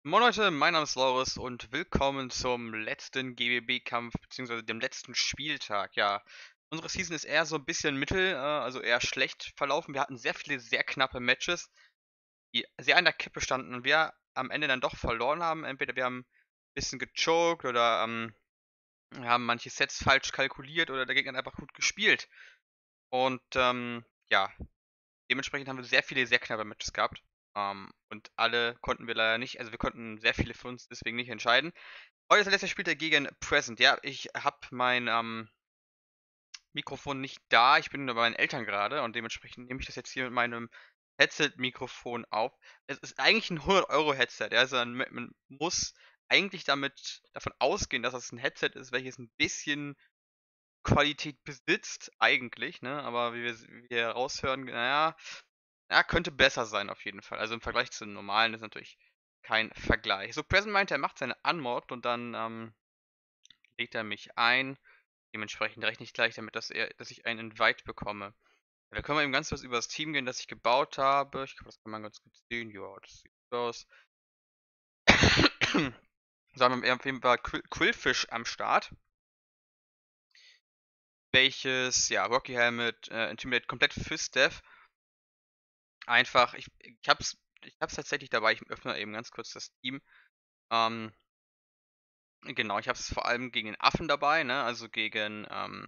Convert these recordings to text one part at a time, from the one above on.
Moin Leute, mein Name ist Loris und willkommen zum letzten GWB-Kampf bzw. dem letzten Spieltag. Ja, unsere Season ist eher so ein bisschen mittel, also eher schlecht verlaufen. Wir hatten sehr viele sehr knappe Matches, die sehr an der Kippe standen und wir am Ende dann doch verloren haben. Entweder wir haben ein bisschen gechoked oder wir haben manche Sets falsch kalkuliert oder der Gegner hat einfach gut gespielt. Und ja, dementsprechend haben wir sehr viele sehr knappe Matches gehabt. Und alle konnten wir leider nicht, also wir konnten sehr viele für uns deswegen nicht entscheiden. Heute ist der letzte Spieltag gegen Present. Ja, ich habe mein Mikrofon nicht da. Ich bin bei meinen Eltern gerade und dementsprechend nehme ich das jetzt hier mit meinem Headset-Mikrofon auf. Es ist eigentlich ein 100 € Headset. Ja, also man muss eigentlich davon ausgehen, dass das ein Headset ist, welches ein bisschen Qualität besitzt, eigentlich, ne? Aber wie wir raushören, naja, ja, könnte besser sein auf jeden Fall. Also im Vergleich zum normalen ist natürlich kein Vergleich. So, Present meinte, er macht seine Unmod und dann legt er mich ein. Dementsprechend rechne ich gleich damit, dass ich einen Invite bekomme. Ja, da können wir eben ganz kurz über das Team gehen, das ich gebaut habe. Ich glaube, das kann man ganz gut sehen. Ja, das sieht gut aus. So haben wir auf jeden Fall Quillfish am Start. Welches, ja, Rocky Helmet, Intimidate komplett für Steph. Einfach, ich hab's tatsächlich dabei. Ich öffne eben ganz kurz das Team. Ähm, genau, ich habe es vor allem gegen den Affen dabei, ne? Also gegen,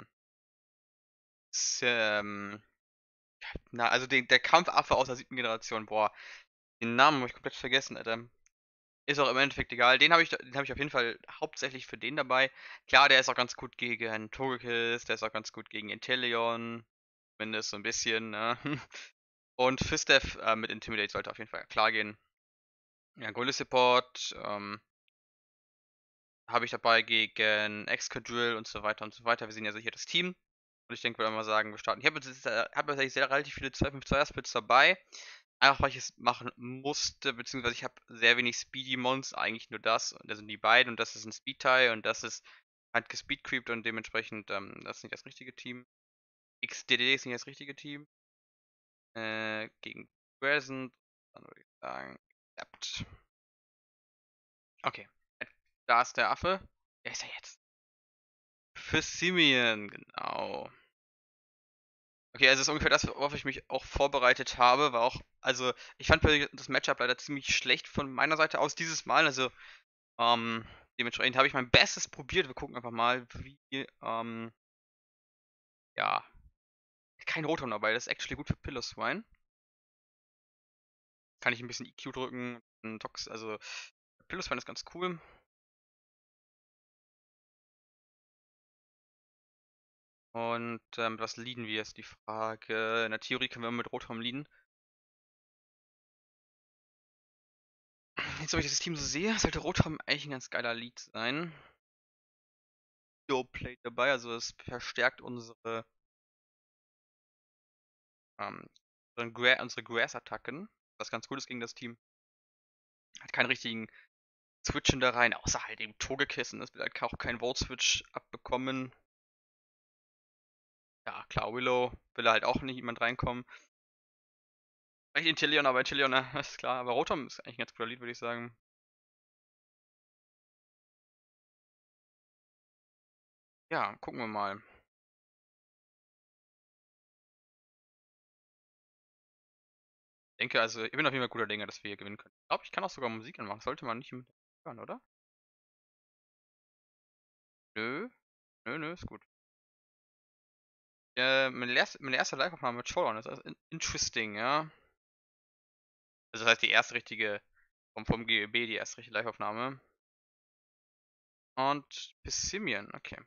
ähm, also der Kampfaffe aus der 7. Generation. Boah, den Namen habe ich komplett vergessen, Alter. Ist auch im Endeffekt egal. Den hab ich auf jeden Fall hauptsächlich für den dabei. Klar, der ist auch ganz gut gegen Togekiss, der ist auch ganz gut gegen Inteleon. Zumindest so ein bisschen, ne? Und Fistef mit Intimidate sollte auf jeden Fall klar gehen. Ja, Goalie Support habe ich dabei gegen Excadrill und so weiter und so weiter. Wir sehen ja so hier das Team. Und ich denke, wir mal sagen, wir starten. Ich habe tatsächlich sehr relativ viele 2-5-2er-Splits dabei. Einfach weil ich es machen musste, beziehungsweise ich habe sehr wenig Speedy Mons, eigentlich nur das. Und das sind die beiden und das ist ein Speed-Tie und das ist halt gespeedcreept und dementsprechend, das ist nicht das richtige Team. XDD ist nicht das richtige Team. Gegen Present, dann würde ich sagen, klappt. Okay. Da ist der Affe. Wer ist er jetzt? Für Simeon, genau. Okay, also das ist ungefähr das, worauf ich mich auch vorbereitet habe, war auch, also ich fand das Matchup leider ziemlich schlecht von meiner Seite aus dieses Mal, also ähm, dementsprechend habe ich mein Bestes probiert. Wir gucken einfach mal, ja, kein Rotom dabei, das ist actually gut für Pillow-Swine. Kann ich ein bisschen EQ drücken, also Pillow-Swine ist ganz cool. Und was leaden wir, ist die Frage. In der Theorie können wir mit Rotom leaden. Jetzt, wo ich das Team so sehe, sollte Rotom eigentlich ein ganz geiler Lead sein. Plate dabei, also es verstärkt ähm, unsere Grass-Attacken, was ganz gut ist gegen das Team. Hat keinen richtigen Switch in der Reihe, außer halt eben Togekissen. Es wird halt auch kein Volt-Switch abbekommen. Ja, klar, Willow will halt auch nicht jemand reinkommen. Vielleicht Inteleon, aber Inteleon, ist klar. Aber Rotom ist eigentlich ein ganz cooler Lied, würde ich sagen. Ja, gucken wir mal. Ich denke, also, ich bin auf jeden Fall guter Dinge, dass wir hier gewinnen können. Ich glaube, ich kann auch sogar Musik anmachen. Sollte man nicht mit hören, oder? Nö. Nö, nö, ist gut. Meine erste Live-Aufnahme mit Showdown ist also interesting, ja. Also das heißt die erste richtige vom GEB, die erste richtige Live-Aufnahme. Und Pissimian, okay.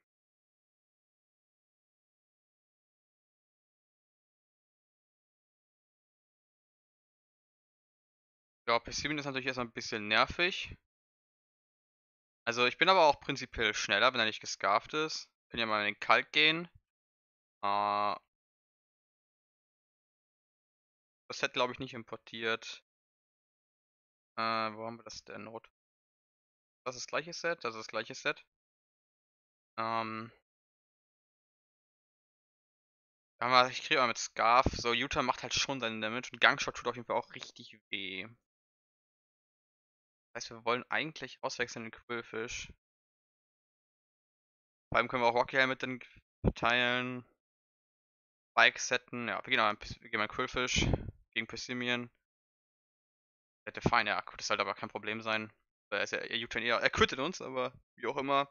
Ja, Pissimian ist natürlich erstmal ein bisschen nervig. Also ich bin aber auch prinzipiell schneller, wenn er nicht gescarft ist. Können ja mal in den Kalk gehen. Das Set glaube ich nicht importiert. Wo haben wir das denn? Das ist das gleiche Set, das ist das gleiche Set. Ähm, ich kriege mal mit Scarf. So, Utah macht halt schon seinen Damage und Gangshot tut auf jeden Fall auch richtig weh. heißt, wir wollen eigentlich auswechseln in Quillfish. Vor allem können wir auch Rocky Helmet dann teilen. Bike setten. Ja, wir gehen mal in Quillfish gegen Persimmon. Der Define, ja, gut, das sollte aber kein Problem sein. Er U-Turn eher, er quittet uns, aber wie auch immer.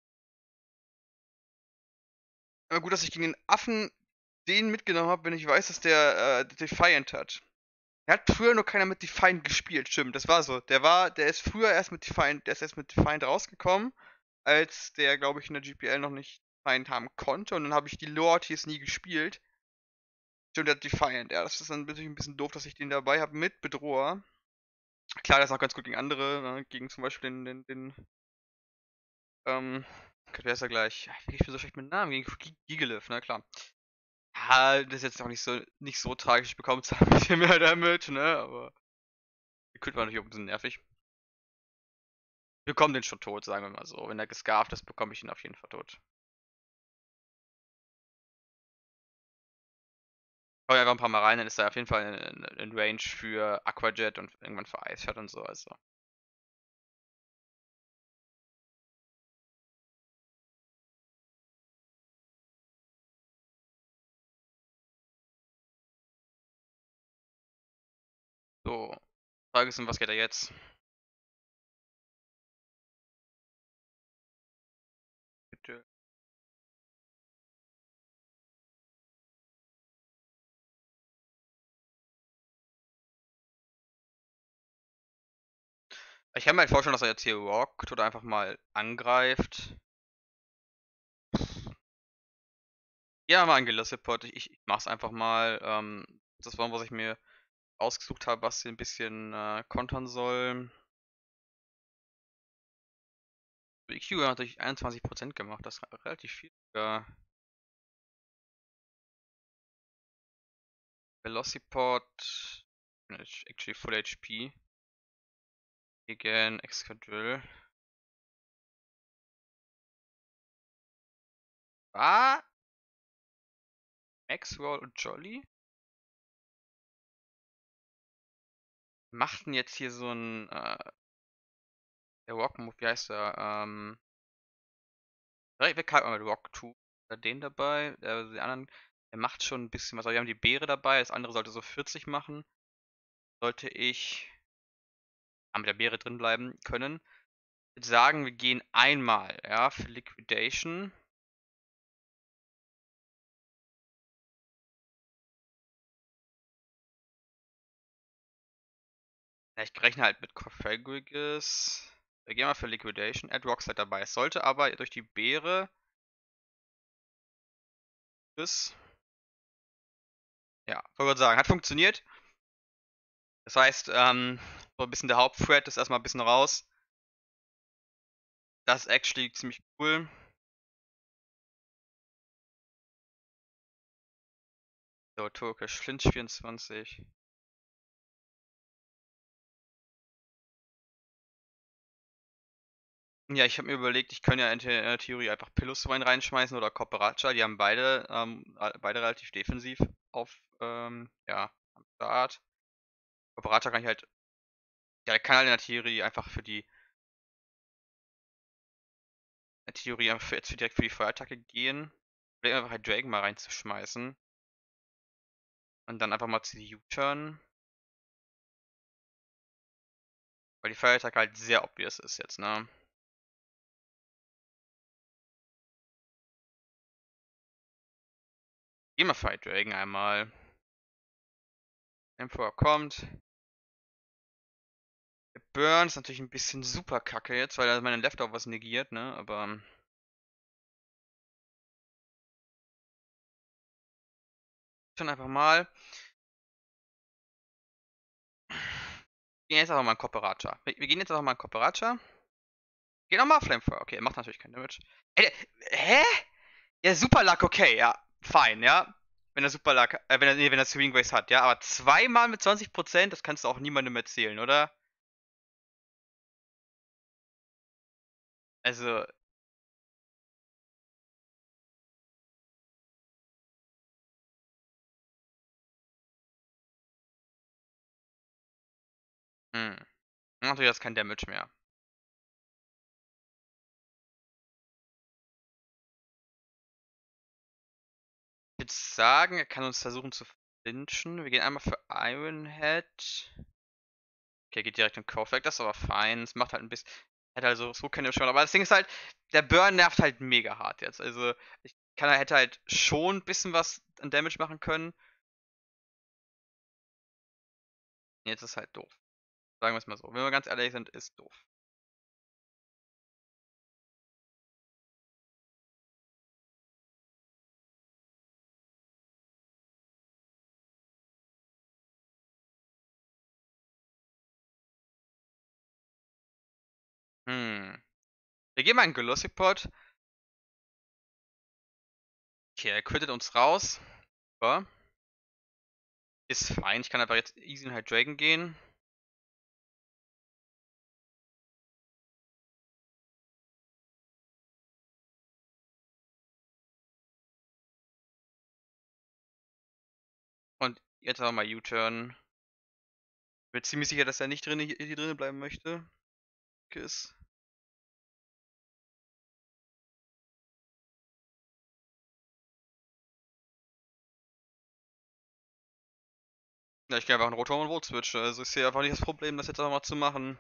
Aber gut, dass ich gegen den Affen den mitgenommen habe, wenn ich weiß, dass der Defiant hat. Er hat früher nur keiner mit Defiant gespielt, stimmt, das war so. Der ist früher erst mit Defiant, der ist erst mit Defiant rausgekommen, als der, glaube ich, in der GPL noch nicht Defiant haben konnte. Und dann habe ich die Loyalties nie gespielt. Stimmt, der hat Defiant, ja, das ist dann natürlich ein bisschen doof, dass ich den dabei habe mit Bedroher. Klar, der ist auch ganz gut gegen andere, ne? Gegen zum Beispiel Gott, wer ist er gleich? Ich bin so schlecht mit Namen, gegen Gigelev, ne, klar. Ja, das ist jetzt auch nicht so tragisch, ich bekomme zwar ein bisschen mehr damit, ne, aber die Crit war natürlich auch ein bisschen nervig. Wir bekommen den schon tot, sagen wir mal so. Wenn er gescarft ist, bekomme ich ihn auf jeden Fall tot. Hau einfach ein paar Mal rein, dann ist er auf jeden Fall in Range für Aquajet und irgendwann für Ice Shot und so, also. So, Frage ist, was geht er jetzt? Bitte. Ich kann mir halt vorstellen, dass er jetzt hier rockt oder einfach mal angreift. Ja, mal ein Gelosipod. Ich mach's einfach mal. Das war, was ich mir ausgesucht habe, was hier ein bisschen kontern soll. EQ hat natürlich 21% gemacht, das ist relativ viel. Ja. Velocipod, actually Full HP. Gegen Excadrill. Ah! Maxwell und Jolly? Machten jetzt hier so ein der Rock-Move, wie heißt der? Wir kalten mal Rock 2. Den dabei, die anderen, der macht schon ein bisschen was. Aber wir haben die Beere dabei, das andere sollte so 40 machen. Sollte ich mit der Beere drin bleiben können. Ich würde sagen, wir gehen einmal, ja, für Liquidation. Ja, ich rechne halt mit Corphagus. Wir gehen mal für Liquidation. Add Rocks halt dabei. Es sollte aber durch die Beere bis. Ja, wollte gerade sagen, hat funktioniert. Das heißt, so ein bisschen der Hauptthread ist erstmal ein bisschen raus. Das ist actually ziemlich cool. So, Turkish Flinch 24. Ja, ich habe mir überlegt, ich könnte ja in der Theorie einfach Pillowswine reinschmeißen oder Cooperacha. Die haben beide relativ defensiv ja, am Start. Cooperacha kann ich halt, ja, der kann halt in der Theorie einfach für die Theorie einfach jetzt direkt für die Feuerattacke gehen. Vielleicht einfach halt Dragon mal reinzuschmeißen. Und dann einfach mal zu U-Turn. Weil die Feuerattacke halt sehr obvious ist jetzt, ne? Geh mal Fire Dragon einmal. Emperor kommt. Der Burn ist natürlich ein bisschen super kacke jetzt, weil er meine Leftovers negiert, ne? Aber schon einfach mal. Wir gehen jetzt einfach mal in Cooperacha. Wir gehen jetzt einfach mal in Cooperacha. Gehen nochmal Flamethrower. Okay, er macht natürlich keinen Damage. Hä? Ja, Super Luck, okay, ja. Fein, ja. Wenn er Super Luck, wenn er Swing Grace hat, ja. Aber zweimal mit 20%, das kannst du auch niemandem erzählen, oder? Also, hm. Natürlich jetzt kein Damage mehr. Ich würde sagen, er kann uns versuchen zu flinchen. Wir gehen einmal für Ironhead. Okay, geht direkt in Kaufwerk, das ist aber fein. Es macht halt ein bisschen. Hätte also so keine Chance. Aber das Ding ist halt, der Burn nervt halt mega hart jetzt. Also, er hätte halt schon ein bisschen was an Damage machen können. Jetzt ist halt doof. Sagen wir es mal so. Wenn wir ganz ehrlich sind, ist doof. Hm. Wir geben einen Glossipod. Okay, er quittet uns raus. Aber ist fein. Ich kann einfach jetzt easy in Hydreigon gehen. Und jetzt auch mal U-Turn. Bin ziemlich sicher, dass er nicht hier drinnen bleiben möchte. Kiss. Ja, ich gehe einfach einen Rotom und Volt switchen. Also ich sehe einfach nicht das Problem, das jetzt auch mal zu machen.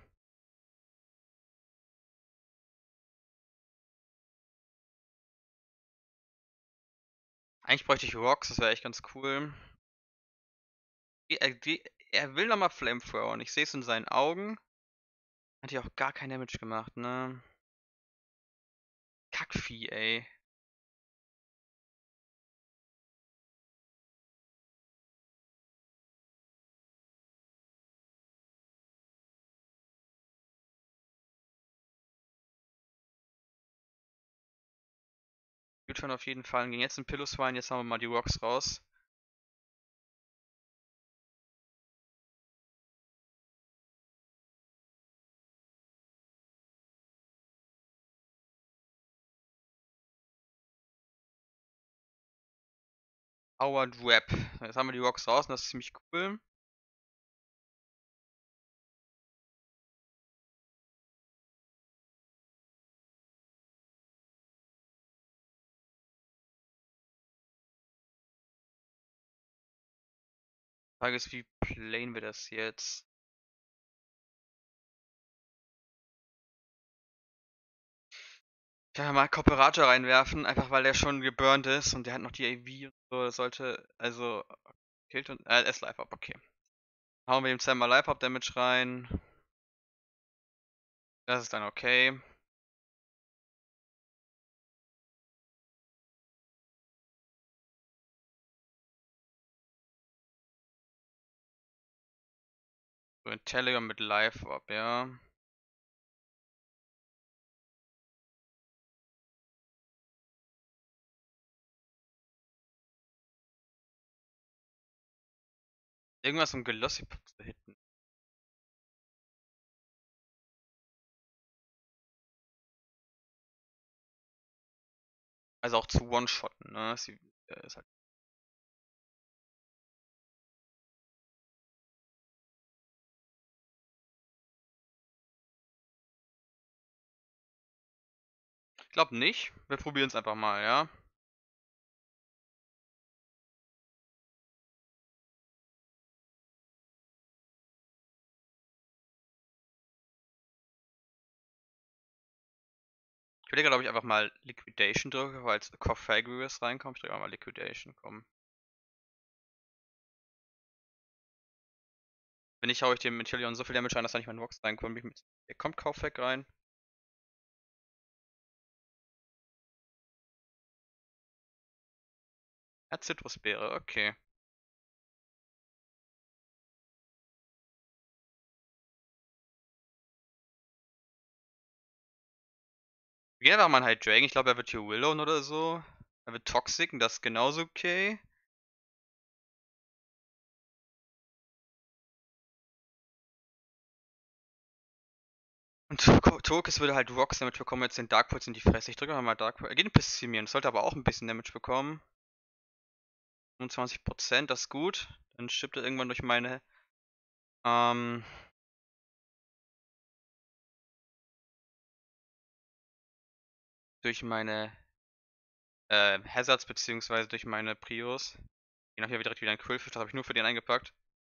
Eigentlich bräuchte ich Rocks, das wäre echt ganz cool. Er will nochmal Flamethrower und ich sehe es in seinen Augen. Hat ja auch gar kein Damage gemacht, ne? Kackvieh, ey. U-Turn auf jeden Fall. Gegen jetzt ein Piloswine, jetzt haben wir mal die Rocks raus. Howard Web. Jetzt haben wir die Rocks raus und das ist ziemlich cool. Die Frage ist, wie playen wir das jetzt? Ich kann ja mal Kooperator reinwerfen, einfach weil der schon geburnt ist und der hat noch die AV und so. Das sollte, also, killt und, ist Life Up, okay. Hauen wir ihm zweimal Life Up Damage rein. Das ist dann okay. So, Intellion mit Life Up, ja. Irgendwas um Glossip zu hitten. Also auch zu One-Shotten, ne? Ist halt. Ich glaube nicht. Wir probieren es einfach mal, ja. Ich würde glaube ich einfach mal Liquidation drücken, weil als Corphagus reinkommt. Ich drücke mal Liquidation, komm. Wenn nicht, hau ich dem Intellion so viel Damage rein, dass da nicht mein Vox reinkommt. Hier kommt Kaufhack rein. Er hat Zitrusbeere, okay. Wir gehen einfach mal einen Hydreigon. Ich glaube, er wird hier Willowen oder so. Er wird Toxic und das ist genauso okay. Und Togekiss würde halt Rocks, damit bekommen wir jetzt den Dark Pulse in die Fresse. Ich drücke mal Dark Pulse. Er geht in Pessimian, sollte aber auch ein bisschen Damage bekommen. 25%, das ist gut. Dann stirbt er irgendwann durch meine. Ähm. durch meine Hazards beziehungsweise durch meine Prios. Gehen auch hier direkt wieder ein Quillfish, das habe ich nur für den eingepackt.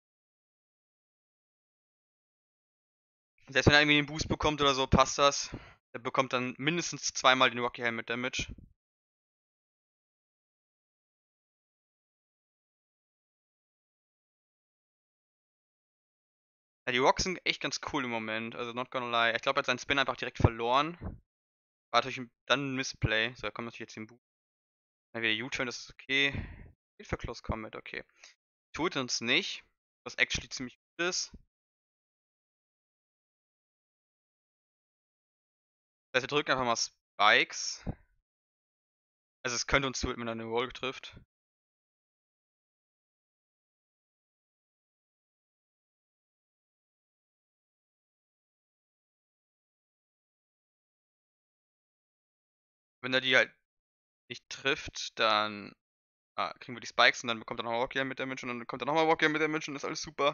Selbst wenn er irgendwie den Boost bekommt oder so, passt das. Er bekommt dann mindestens zweimal den Rocky Helmet Damage. Ja, die Rocks sind echt ganz cool im Moment, also not gonna lie. Ich glaube, er hat seinen Spin einfach direkt verloren. War natürlich dann ein Missplay. So, er kommt natürlich jetzt den Boost. Dann wieder U-Turn, das ist okay. Geht für Close Combat, okay. Tut uns nicht, was actually ziemlich gut ist. Das heißt, wir drücken einfach mal Spikes. Also es könnte uns tun, wenn er eine Roll trifft. Wenn er die halt nicht trifft, dann kriegen wir die Spikes und dann bekommt er nochmal Walkie mit Damage und dann kommt er nochmal Walkie mit Damage und ist alles super.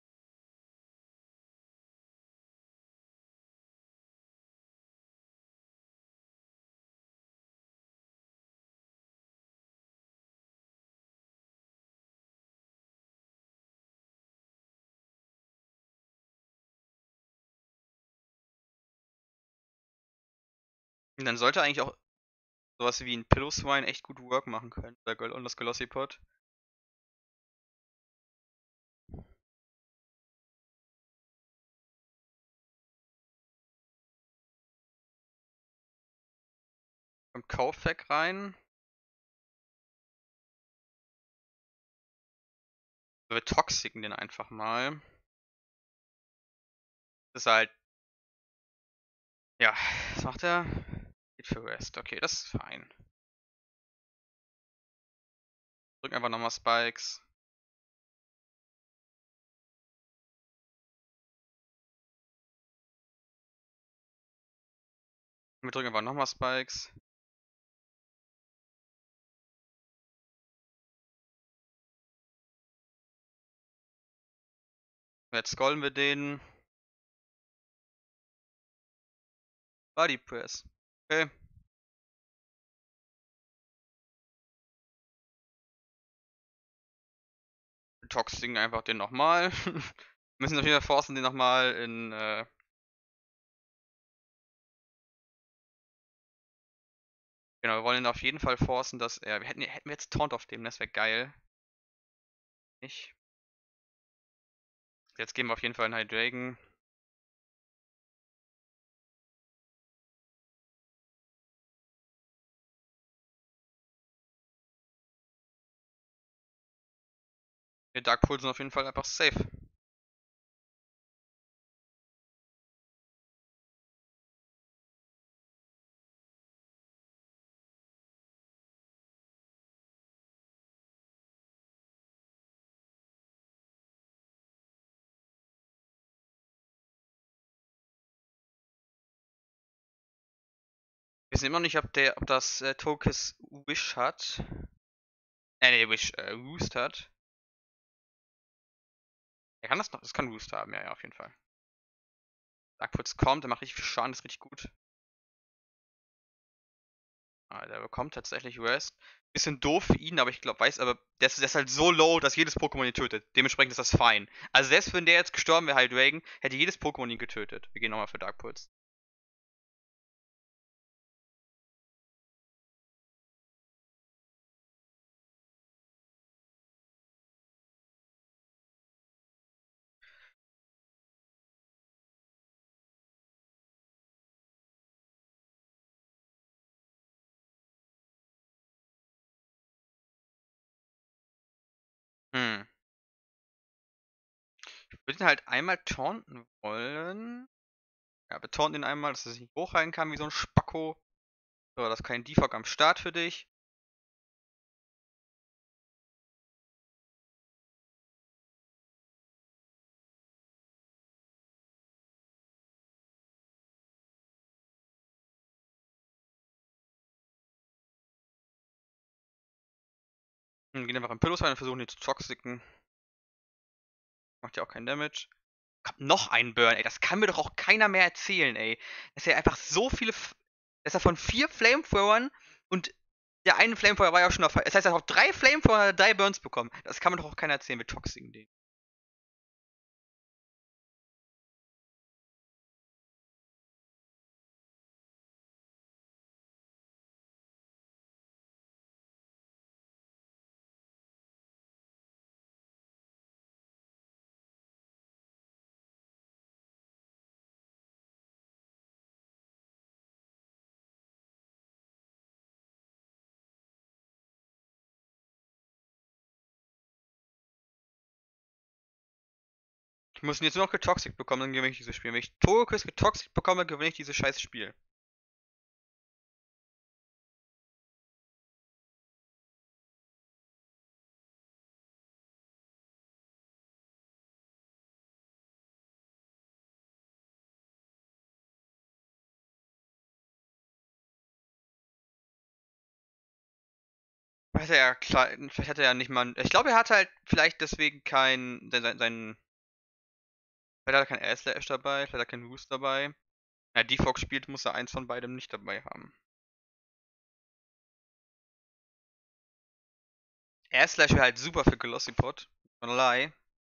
Und dann sollte eigentlich auch sowas wie ein Pillow Swine echt gut Work machen können. Und das Glossipod. Kommt Kofak rein. Wir toxiken den einfach mal. Das ist halt. Ja, was macht er? Geht für Rest. Okay, das ist fein. Drücken einfach nochmal Spikes. Wir drücken einfach nochmal Spikes. Jetzt scrollen wir den. Body Press. Okay. Wir toxiken einfach den nochmal. Müssen auf jeden Fall forcen, den nochmal in. Genau, wir wollen ihn auf jeden Fall forcen, dass er. Hätten wir jetzt Taunt auf dem, das wäre geil. Nicht. Jetzt geben wir auf jeden Fall einen High Dragon. Wir Dark Pulse sind auf jeden Fall einfach safe. Wir wissen immer noch nicht, ob das Tokus Wish hat. Nee, Wish, Roost hat. Er kann das noch, das kann Roost haben, ja, auf jeden Fall. Darkfoots kommt, der macht richtig viel Schaden, ist richtig gut. Der bekommt tatsächlich Rest. Bisschen doof für ihn, aber ich glaube, aber der ist halt so low, dass jedes Pokémon ihn tötet. Dementsprechend ist das fein. Also selbst wenn der jetzt gestorben wäre, Hydreigon, hätte jedes Pokémon ihn getötet. Wir gehen nochmal für Dark Pulse. Hm. Ich würde ihn halt einmal taunten wollen. Ja, wir taunten ihn einmal, dass er sich nicht hochreihen kann wie so ein Spacko. So, das ist kein Defog am Start für dich. Wir gehen einfach in Pillows rein und versuchen ihn zu toxiken. Macht ja auch keinen Damage. Kommt noch ein Burn, ey. Das kann mir doch auch keiner mehr erzählen, ey. Dass er einfach so viele Dass er von 4 Flamethrowern und der eine Flamethrower war ja schon auf. Das heißt, er hat auch 3 Flamethrower, 3 Burns bekommen. Das kann man doch auch keiner erzählen mit Toxic Ding. Ich muss ihn jetzt nur noch getoxic bekommen, dann gewinne ich dieses Spiel. Wenn ich Togekiss getoxic bekomme, gewinne ich dieses scheiß Spiel. Weiß er ja klar, vielleicht hat er ja nicht mal. Ich glaube, er hat halt vielleicht deswegen sein. Vielleicht hat er kein Air Slash dabei, vielleicht hat er keinen Boost dabei. Ja, Defog spielt, muss er eins von beidem nicht dabei haben. Air Slash wäre halt super für Glossipod. Keinerlei.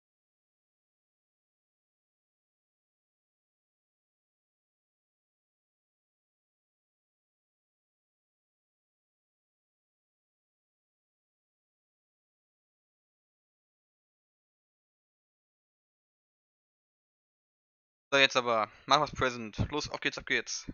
So, jetzt aber. Mach was Present. Los, auf geht's, auf geht's.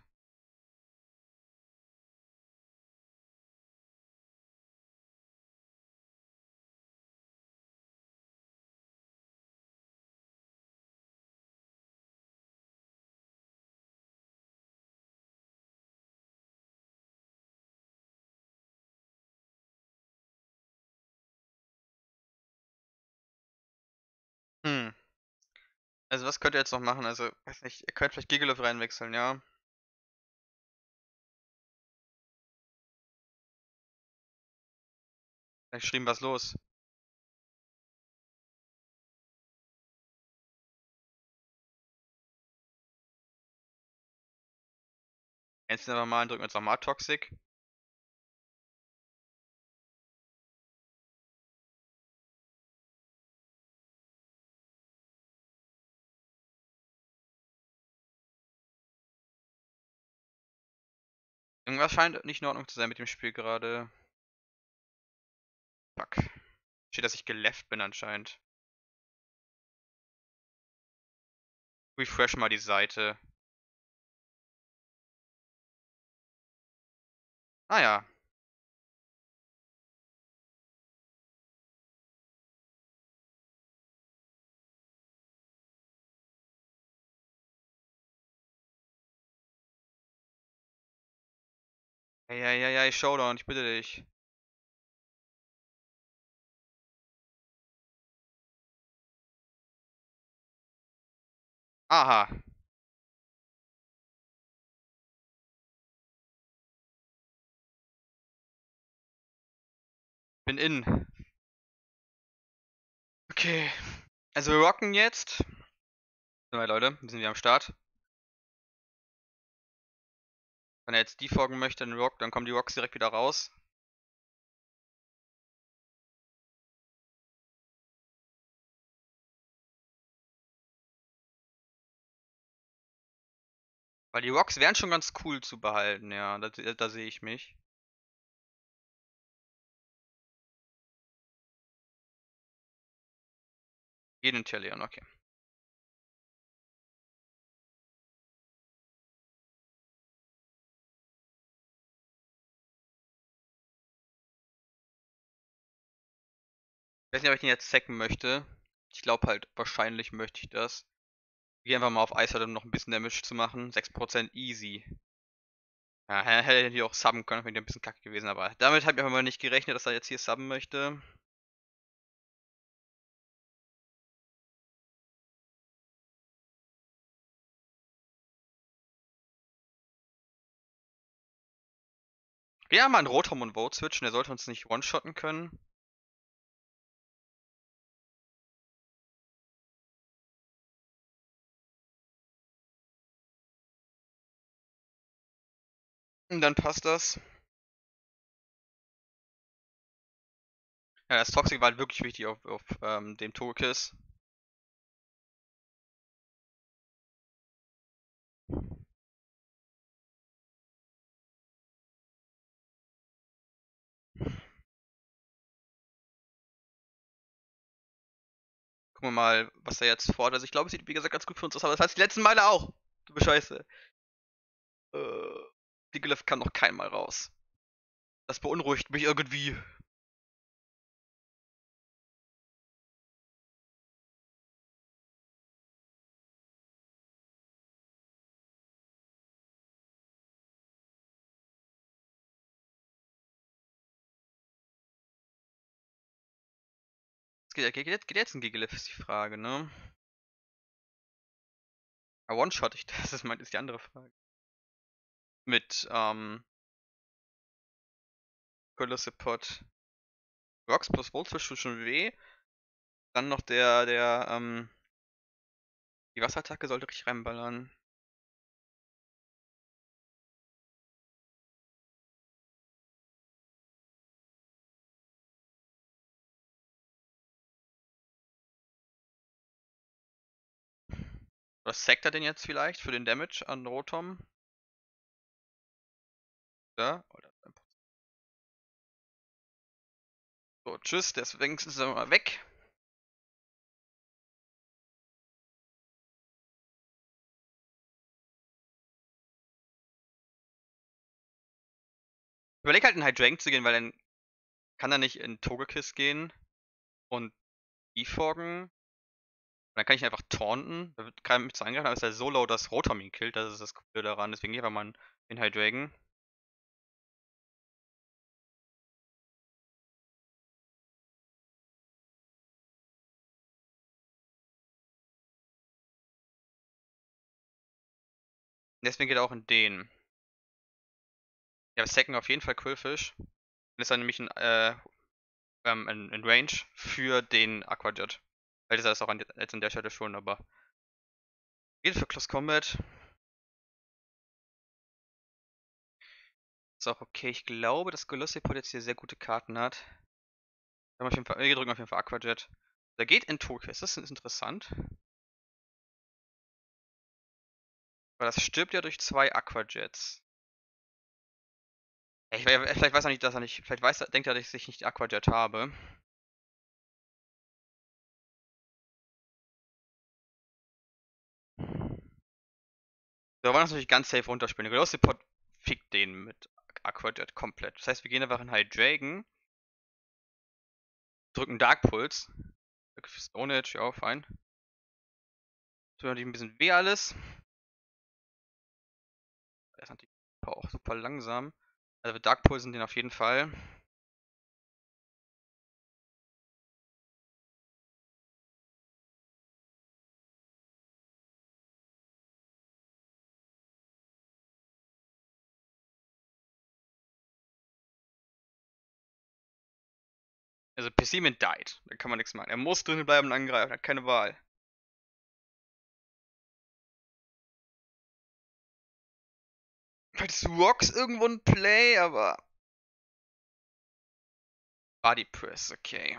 Hm. Also, was könnt ihr jetzt noch machen? Also, weiß nicht, ihr könnt vielleicht Gigalov reinwechseln, ja? Vielleicht geschrieben, was los? Jetzt einfach mal drücken wir jetzt nochmal Toxic. Irgendwas scheint nicht in Ordnung zu sein mit dem Spiel gerade. Fuck. Steht, dass ich geleft bin anscheinend. Refresh mal die Seite. Ah ja. Ja, Showdown, ich bitte dich. Aha. Bin in. Okay. Also wir rocken jetzt. So, Leute, wir sind wieder am Start. Wenn er jetzt defoggen möchte, dann rockt, dann kommen die Rocks direkt wieder raus. Weil die Rocks wären schon ganz cool zu behalten, ja. Da sehe ich mich. Jeden Intellion, okay. Ich weiß nicht, ob ich den jetzt sacken möchte. Ich glaube halt, wahrscheinlich möchte ich das. Ich gehe einfach mal auf Ice, um noch ein bisschen Damage zu machen. 6% easy. Ja, hätte die auch subben können, wäre ein bisschen kacke gewesen, aber damit habe ich einfach mal nicht gerechnet, dass er jetzt hier subben möchte. Ja, mal einen Rothorn und Vote switchen, der sollte uns nicht one-shotten können. Und dann passt das. Ja, das Toxic war halt wirklich wichtig auf dem Togekiss. Gucken wir mal, was er jetzt fordert. Also ich glaube, es sieht wie gesagt ganz gut für uns aus, aber das heißt die letzten Male auch. Du Bescheiße. Die Glyph kann noch kein Mal raus. Das beunruhigt mich irgendwie. Geht jetzt ein Gigaliff, ist die Frage, ne? One-Shot ich das, ist die andere Frage. Mit, Golisopod. Rocks plus Voltzwisch tut schon weh. Dann noch die Wasserattacke sollte richtig reinballern. Oder sackt er den jetzt vielleicht für den Damage an Rotom? Ja? Oder so, tschüss, der ist wenigstens mal weg. Überleg halt in Hydreigon zu gehen, weil dann kann er nicht in Togekiss gehen und Defoggen. Dann kann ich ihn einfach taunten. Da wird keiner mich zu angreifen, aber ist er so low, dass Rotom ihn killt. Das ist das Coole daran. Deswegen gehen wir mal in Hydreigon. Deswegen geht er auch in den. Ja, wir sacken auf jeden Fall Quillfish. Dann ist er nämlich in Range für den Aquajet. Vielleicht ist er das auch jetzt an der Stelle schon, aber. Geht für Close Combat. Ist auch okay. Ich glaube, dass Golisopod jetzt hier sehr gute Karten hat. Wir drücken auf jeden Fall Aquajet. Der geht in Togekiss. Das ist interessant. Weil das stirbt ja durch 2 Aquajets. Vielleicht weiß er nicht, dass er nicht. Denkt er, dass ich nicht Aquajet habe. So, wollen das natürlich ganz safe runterspielen. Velocipod fickt den mit Aquajet komplett. Das heißt, wir gehen einfach in Hydreigon, drücken Dark Pulse. Stone Edge, ja, fein. Tut natürlich ein bisschen weh alles. Der ist natürlich auch super langsam. Also wir Dark Pulsen den auf jeden Fall. Also Persimmon died. Da kann man nichts machen. Er muss drinnen bleiben und angreifen, hat keine Wahl. Vielleicht ist Rocks irgendwo ein Play, aber. Body Press, okay.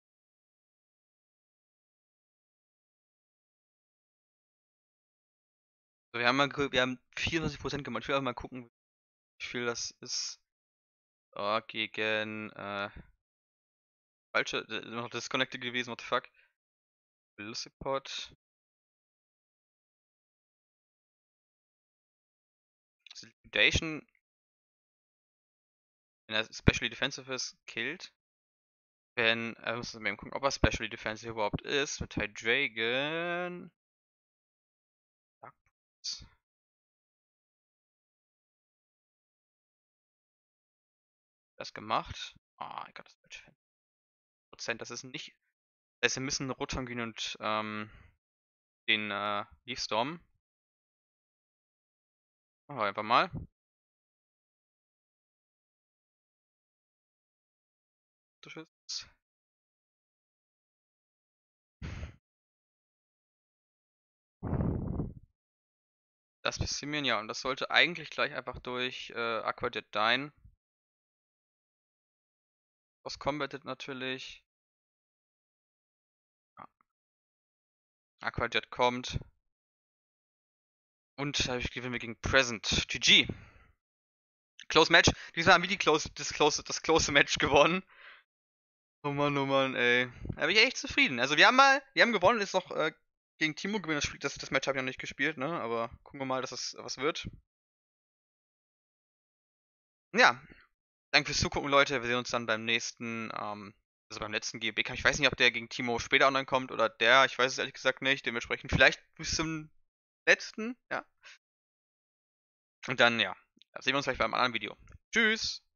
So, wir haben 94% gemacht. Ich will einfach mal gucken, wie viel das ist. Gegen, falsche, noch disconnected gewesen, what the fuck. Velocipod. Liquidation, wenn er Specially Defensive ist, killt. Wenn, muss man eben gucken, ob er Specially Defensive überhaupt ist. Mit Hydreigon. Das gemacht. Oh mein Gott, das ist Prozent, das ist nicht. Das heißt, wir müssen Rotom gehen und den Leafstorm. Machen wir einfach mal. Das Specimen, ja, und das sollte eigentlich gleich einfach durch Aquajet Dyne. Aus Combated natürlich. Ja. Aquajet kommt. Und ich gewinne gegen Present. GG. Close Match. Diesmal haben wir das close Match gewonnen. Oh Mann, ey. Da bin ich echt zufrieden. Also wir haben gewonnen, ist noch gegen Timo gewinnen. Das Match habe ich noch nicht gespielt, ne? Aber gucken wir mal, dass das was wird. Ja, danke fürs Zugucken, Leute. Wir sehen uns dann beim nächsten, also beim letzten GBK. Ich weiß nicht, ob der gegen Timo später online kommt oder der. Ich weiß es ehrlich gesagt nicht. Dementsprechend vielleicht bis zum letzten, ja. Und dann, ja, sehen wir uns gleich beim anderen Video. Tschüss!